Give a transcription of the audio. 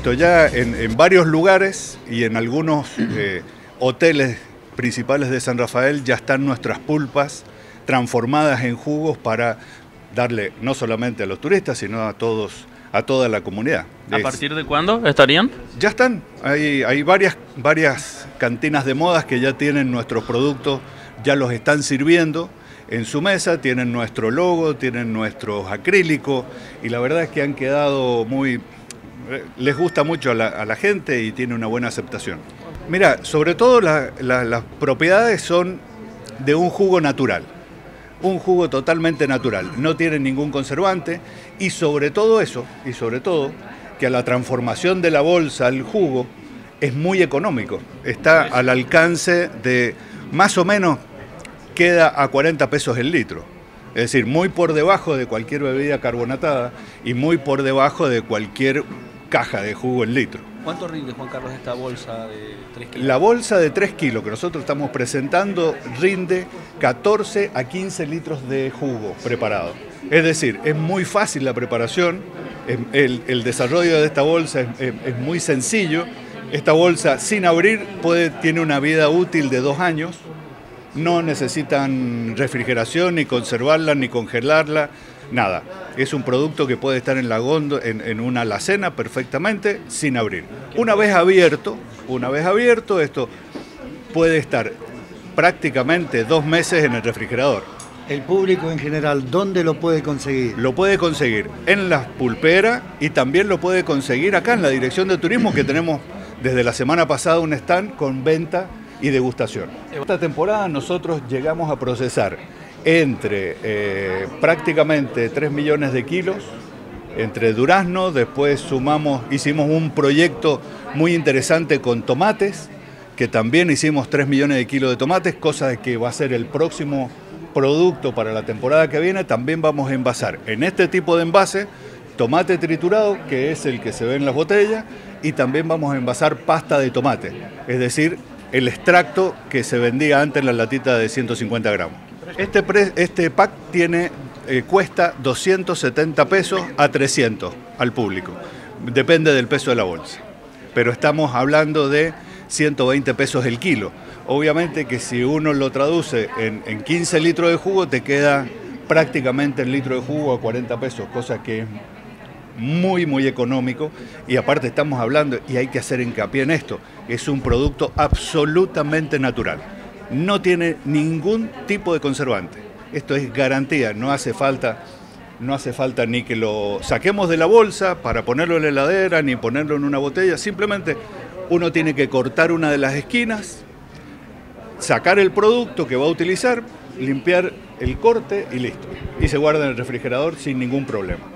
visto ya en varios lugares y en algunos hoteles principales de San Rafael ya están nuestras pulpas transformadas en jugos para darle no solamente a los turistas, sino a toda la comunidad. ¿A partir de cuándo estarían? Ya están, hay varias cantinas de modas que ya tienen nuestros productos, ya los están sirviendo en su mesa, tienen nuestro logo, tienen nuestros acrílicos y la verdad es que han quedado les gusta mucho a la gente y tiene una buena aceptación. Mira, sobre todo las propiedades son de un jugo natural, un jugo totalmente natural, no tiene ningún conservante y sobre todo que a la transformación de la bolsa al jugo es muy económico, está al alcance de más o menos queda a 40 pesos el litro, es decir, muy por debajo de cualquier bebida carbonatada y muy por debajo de cualquier caja de jugo en litro. ¿Cuánto rinde, Juan Carlos, esta bolsa de 3 kilos? La bolsa de 3 kilos que nosotros estamos presentando rinde 14 a 15 litros de jugo preparado. Es decir, es muy fácil la preparación, el desarrollo de esta bolsa es muy sencillo. Esta bolsa sin abrir tiene una vida útil de 2 años. No necesitan refrigeración, ni conservarla, ni congelarla, nada. Es un producto que puede estar en una alacena perfectamente sin abrir. Una vez abierto, esto puede estar prácticamente 2 meses en el refrigerador. El público en general, ¿dónde lo puede conseguir? Lo puede conseguir en las pulperas y también lo puede conseguir acá en la Dirección de Turismo, que tenemos desde la semana pasada un stand con venta y degustación. Esta temporada nosotros llegamos a procesar entre prácticamente 3 millones de kilos entre durazno, después hicimos un proyecto muy interesante con tomates, que también hicimos 3 millones de kilos de tomates, cosa que va a ser el próximo producto para la temporada que viene. También vamos a envasar en este tipo de envase tomate triturado, que es el que se ve en las botellas, y también vamos a envasar pasta de tomate, es decir, el extracto que se vendía antes en la latita de 150 gramos. Este pack cuesta 270 pesos a 300 al público, depende del peso de la bolsa, pero estamos hablando de 120 pesos el kilo. Obviamente que si uno lo traduce en 15 litros de jugo, te queda prácticamente el litro de jugo a 40 pesos, cosa que es muy, muy económico. Y aparte estamos hablando, y hay que hacer hincapié en esto, es un producto absolutamente natural. No tiene ningún tipo de conservante. Esto es garantía, no hace falta ni que lo saquemos de la bolsa para ponerlo en la heladera, ni ponerlo en una botella. Simplemente uno tiene que cortar una de las esquinas, sacar el producto que va a utilizar, limpiar el corte y listo. Y se guarda en el refrigerador sin ningún problema.